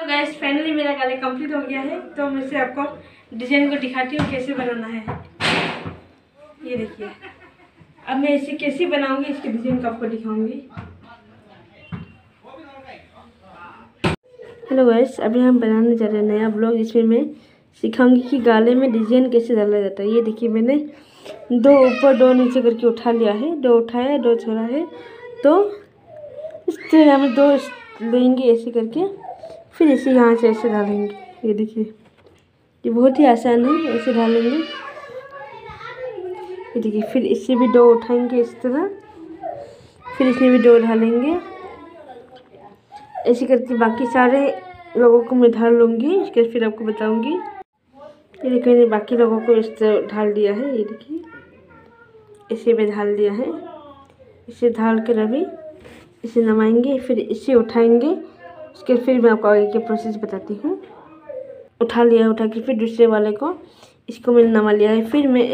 Guys finally मेरा गाले complete हो गया है। तो मैं से आपको डिजाइन को दिखाती हूँ कैसे बनाना है। ये देखिए, अब मैं इसे कैसे बनाऊंगी इसके डिजाइन को आपको दिखाऊंगी। हेलो गाइस, अभी हम बनाने जा रहे हैं नया ब्लॉग। इसमें मैं सिखाऊंगी कि गाले में डिजाइन कैसे डाला जाता है। ये देखिए, मैंने दो ऊपर दो नीचे करके उठा लिया है, दो उठाया दो छोड़ा है। तो इस तरह हम दो लेंगे ऐसे करके, फिर इसे यहाँ से ऐसे डालेंगे। ये देखिए, ये बहुत ही आसान है, ऐसे डालेंगे। ये देखिए, फिर इससे भी दो उठाएंगे इस तरह, फिर इसमें भी दो डालेंगे। ऐसे करके बाकी सारे लोगों को मैं ढाल लूँगी, इसके फिर आपको बताऊँगी। ये देखिए, मैंने बाकी लोगों को इस तरह ढाल दिया है। ये देखिए, इसे भी ढाल दिया है। इसे ढाल कर अभी इसे नमाएंगे, फिर इसे उठाएंगे। उसके फिर मैं आपको आगे की प्रोसेस बताती हूँ। उठा लिया, उठा के फिर दूसरे वाले को इसको मैंने नमा लिया है। फिर मैं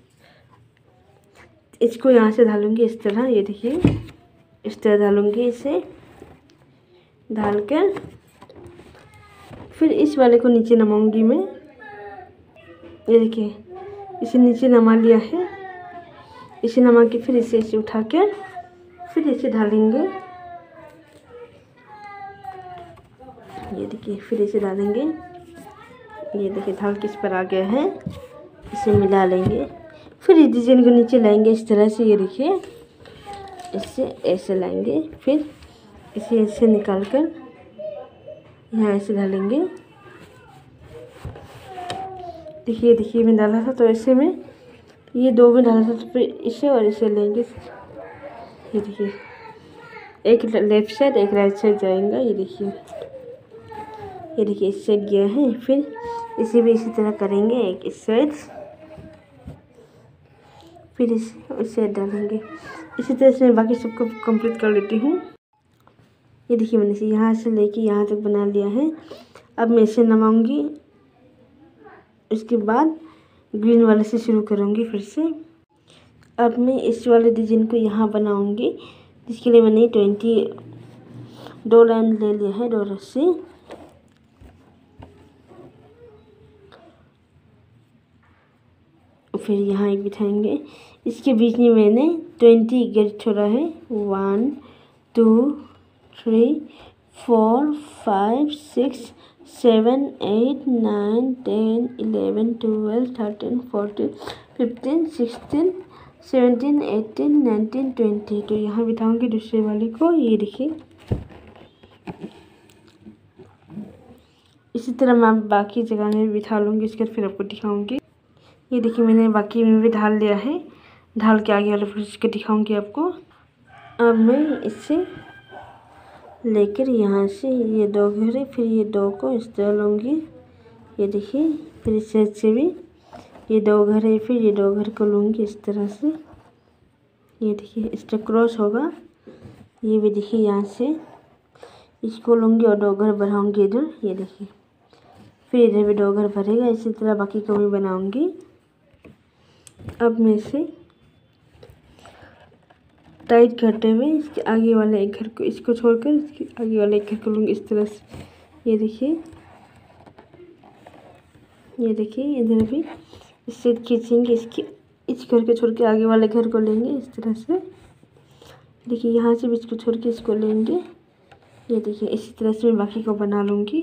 इसको यहाँ से ढालूँगी इस तरह। ये देखिए, इस तरह ढालूँगी। इसे ढाल कर फिर इस वाले को नीचे नमाऊँगी मैं। ये देखिए, इसे नीचे नमा लिया है। इसे नमा के फिर इसे उठा कर फिर इसे ढालेंगे। ये देखिए, फिर इसे डालेंगे। ये देखिए, ढाल किस पर आ गया है। इसे मिला लेंगे, फिर इस डिजाइन को नीचे लाएंगे इस तरह से। ये देखिए, इससे ऐसे लाएंगे, फिर इसे ऐसे निकाल कर यहाँ ऐसे डालेंगे। देखिए देखिए, मैं डाला था तो ऐसे में ये दो में डाला था, तो फिर इसे और इसे लेंगे। ये देखिए, एक लेफ्ट साइड एक राइट साइड जाएगा। ये देखिए, इस साइड गया है। फिर इसे भी इसी तरह करेंगे, एक इस साइड, फिर इस साइड डालेंगे। इसी तरह से मैं बाकी सबको कंप्लीट कर लेती हूँ। ये देखिए, मैंने इसे यहाँ से लेके यहाँ तक बना लिया है। अब मैं इसे नमाऊँगी, उसके बाद ग्रीन वाले से शुरू करूँगी फिर से। अब मैं इस वाले डिजाइन को यहाँ बनाऊँगी, जिसके लिए मैंने 22 लाइन ले लिया है, 2 रस्सी। फिर यहाँ एक बिठाएंगे। इसके बीच में मैंने 20 गेट छोड़ा है। 1 2 3 4 5 6 7 8 9 10 11 12 13 14 15 16 17 18 19 20। तो यहाँ बिठाऊंगी दूसरे वाले को। ये देखिए, इसी तरह मैं बाकी जगह में भी बिठा लूँगी, इसके फिर आपको दिखाऊंगी। ये देखिए, मैंने बाकी में भी ढाल लिया है। ढाल के आगे वाले प्रोसेस को दिखाऊंगी आपको। अब मैं इसे लेकर यहाँ से ये दो घेरे, फिर ये दो को इस तरह लूँगी। ये देखिए, फिर इस साइड से भी ये दो घेरे, फिर ये दो घर को लूँगी इस तरह से। ये देखिए, इस तरह क्रॉस होगा। ये भी देखिए, यहाँ से इसको लूँगी और दो घर बढ़ाऊँगी इधर। ये देखिए, फिर इधर भी दो घर भरेगा। इसी तरह बाकी को मैं बनाऊँगी। अब मैं इसे टाइट करते हुए इसके आगे वाले एक घर को, इसको छोड़कर इसके आगे वाले एक घर को लूँगी इस तरह से। ये देखिए, इधर भी इससे खींचेंगे, इस घर को छोड़ के आगे वाले घर को लेंगे इस तरह से। देखिए, यहाँ से भी इसको छोड़ के इसको लेंगे। ये देखिए, इसी तरह से मैं बाकी को बना लूँगी।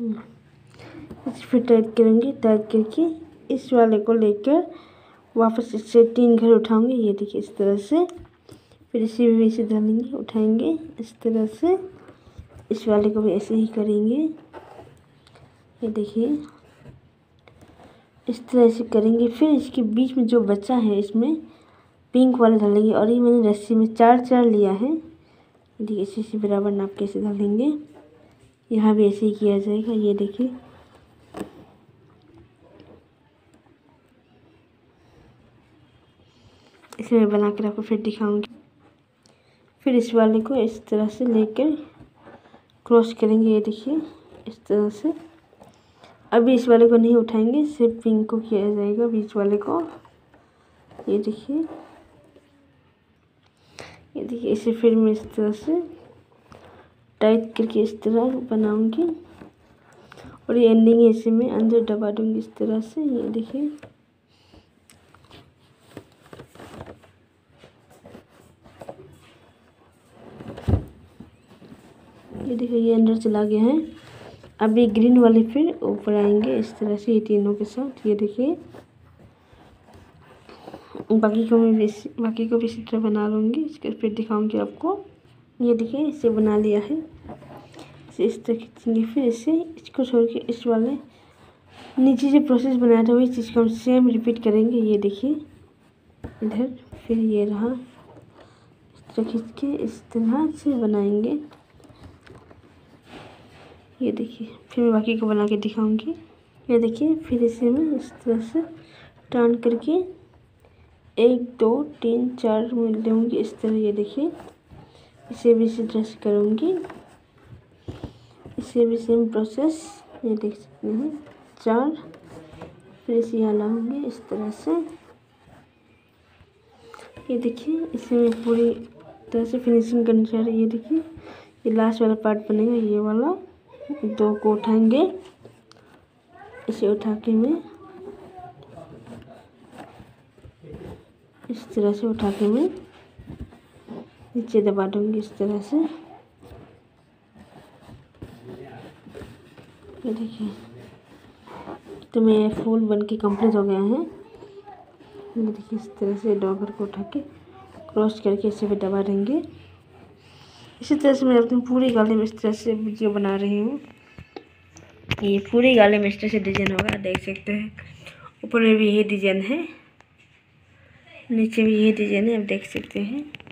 फिर टाइट करेंगे, टाइट करके इस वाले को लेकर वापस इससे 3 घर उठाऊंगी। ये देखिए, इस तरह से। फिर इसे भी वैसे डालेंगे, उठाएंगे इस तरह से। इस वाले को भी ऐसे ही करेंगे। ये देखिए, इस तरह से करेंगे। फिर इसके बीच में जो बचा है, इसमें पिंक वाला डालेंगे। और ये मैंने रस्सी में 4 लिया है। देखिए, इसी बराबर नाप के ऐसे डालेंगे। यहाँ भी ऐसे ही किया जाएगा। ये देखिए, इसे मैं बना कर आपको फिर दिखाऊंगी। फिर इस वाले को इस तरह से लेकर क्रॉस करेंगे। ये देखिए, इस तरह से। अभी इस वाले को नहीं उठाएंगे, सिर्फ पिंक को किया जाएगा, बीच वाले को। ये देखिए, इसे फिर मैं इस तरह से टाइट करके इस तरह बनाऊंगी। और ये एंडिंग है, इसे मैं अंदर दबा दूंगी इस तरह से। ये देखिए, ये देखिए ये अंदर चला गया है। अब ये ग्रीन वाले फिर ऊपर आएंगे इस तरह से, ये तीनों के साथ। ये देखिए बाकी को भी इसी तरह बना लूँगी, इसके फिर दिखाऊंगी आपको। ये देखिए इसे बना लिया है, इसे इस तरह खींचेंगे, फिर इसको छोड़ के इस वाले नीचे जो प्रोसेस बनाया था वही चीज़ को हम सेम रिपीट करेंगे। ये देखिए इधर, फिर ये रहा, इस तरह खींच के इस तरह से बनाएंगे। ये देखिए फिर मैं बाकी को बना के दिखाऊंगी। ये देखिए फिर इसे मैं इस तरह से टर्न करके 1 2 3 4 मिल दूँगी इस तरह। ये देखिए इसे भी इसी तरह से करूँगी, इसे भी सेम प्रोसेस। ये देख सकते हैं 4, फिर इसे यहाँ लाऊंगी इस तरह से। ये देखिए इसे मैं पूरी तरह से फिनिशिंग करनी चाह रही। ये देखिए ये लास्ट वाला पार्ट बनेगा, ये वाला 2 को उठाएंगे, इसे उठा के मैं इस तरह से उठा के मैं नीचे दबा दूंगी इस तरह से। ये देखिए तो मैं फूल बन के कंप्लीट हो गया है। ये देखिए इस तरह से डॉगर को उठा के क्रॉस करके इसे भी दबा देंगे। इसी तरह से मैं अपनी पूरी गाले में इस तरह से वीडियो बना रही हूँ। ये पूरी गाले में इस तरह से डिजाइन होगा, देख सकते हैं। ऊपर में भी यही डिजाइन है, नीचे भी यही डिजाइन है, आप देख सकते हैं।